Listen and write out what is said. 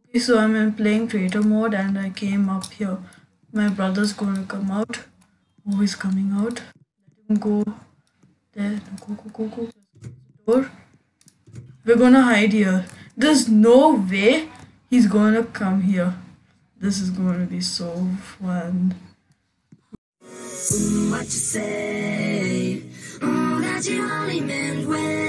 So I'm in playing creator mode and I came up here. My brother's gonna come out. Oh, he's coming out. Let him go there. Go. Door. We're gonna hide here. There's no way he's gonna come here. This is gonna be so fun. What you say? That you only meant well.